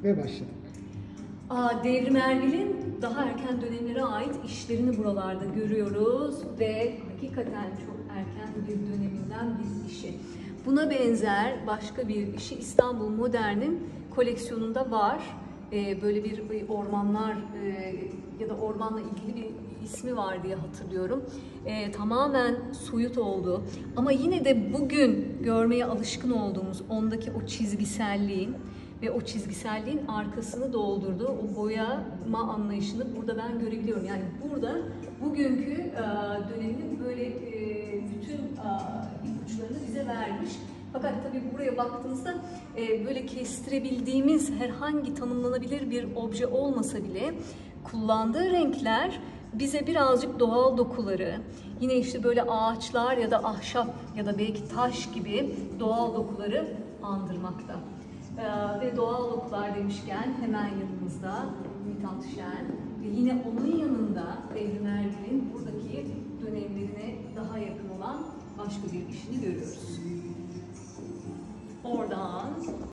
ve başladık. Devrim Erbil'in daha erken dönemlere ait işlerini buralarda görüyoruz ve hakikaten çok erken bir döneminden bir işi. Buna benzer başka bir işi İstanbul Modern'in koleksiyonunda var. Böyle bir ormanlar ya da ormanla ilgili bir ismi var diye hatırlıyorum. Tamamen soyut oldu. Ama yine de bugün görmeye alışkın olduğumuz ondaki o çizgiselliğin ve o çizgiselliğin arkasını doldurduğu o boyama anlayışını burada ben görebiliyorum. Yani burada bugünkü dönemin böyle bütün ipuçlarını bize vermiş. Fakat tabii buraya baktığınızda böyle kestirebildiğimiz herhangi tanımlanabilir bir obje olmasa bile kullandığı renkler bize birazcık doğal dokuları, yine işte böyle ağaçlar ya da ahşap ya da belki taş gibi doğal dokuları andırmakta. Ve doğal dokular demişken hemen yanımızda Mithat Şen ve yine onun yanında Devrim Erbil'in buradaki dönemlerine daha yakın olan başka bir işini görüyoruz. Oradan